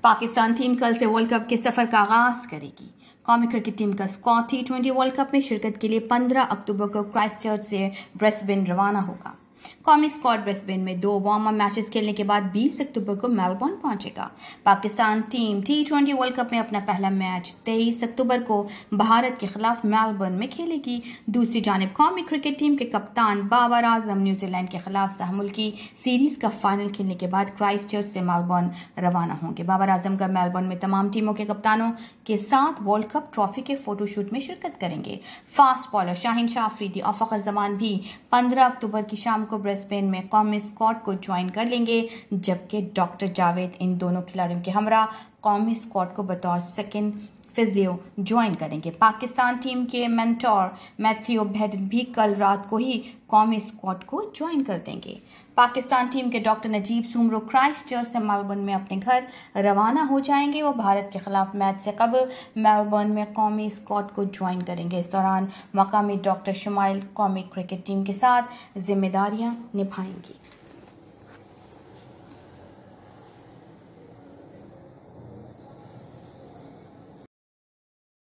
Pakistan team कल से world cup के सफर का आगाज करेगी। कौमी क्रिकेट टीम का स्क्वाड T20 वर्ल्ड कप में शिरकत के लिए 15 अक्टूबर को क्राइस्टचर्च से ब्रिस्बेन रवाना होगा। कौमी स्क्वाड ब्रिस्बेन में 2 वार्म अप मैचेस खेलने के बाद 20 अक्टूबर को मेलबर्न पहुंचेगा। Pakistan team T20 world cup में अपना पहला मैच 23 अक्टूबर को भारत के खिलाफ मेलबर्न में खेलेगी। दूसरी जानिब कौमी क्रिकेट टीम के कप्तान बाबर आजम न्यूजीलैंड के खिलाफ सहमुल्की सीरीज का फाइनल खेलने के बाद क्राइस्टचर्च से मेलबर्न रवाना होंगे। बाबर आजम का मेलबर्न में तमाम टीमों के कप्तानों के साथ वर्ल्ड कप ट्रॉफी के फोटोशूट में शिरकत करेंगे। फास्ट बॉलर शाहीन शाह अफरीदी और फखर जमान भी 15 अक्टूबर की शाम को ब्रिस्बेन में कौमी स्क्वाड को ज्वाइन कर लेंगे, जबकि डॉक्टर जावेद इन दोनों खिलाड़ियों के हमरा कौमी स्क्वाड को बतौर सेकंड फिजियो ज्वाइन करेंगे। पाकिस्तान टीम के मेंटोर मैथ्यू बेडन भी कल रात को ही कौमी स्क्वाड को ज्वाइन कर देंगे। पाकिस्तान टीम के डॉक्टर नजीब सुमरो क्राइस्टचर्च से मेलबर्न में अपने घर रवाना हो जाएंगे। वो भारत के खिलाफ मैच से कबल मेलबर्न में कौमी स्क्वाड को ज्वाइन करेंगे। इस दौरान मकामी डॉक्टर शुमाइल कौमी क्रिकेट टीम के साथ जिम्मेदारियां निभाएंगी।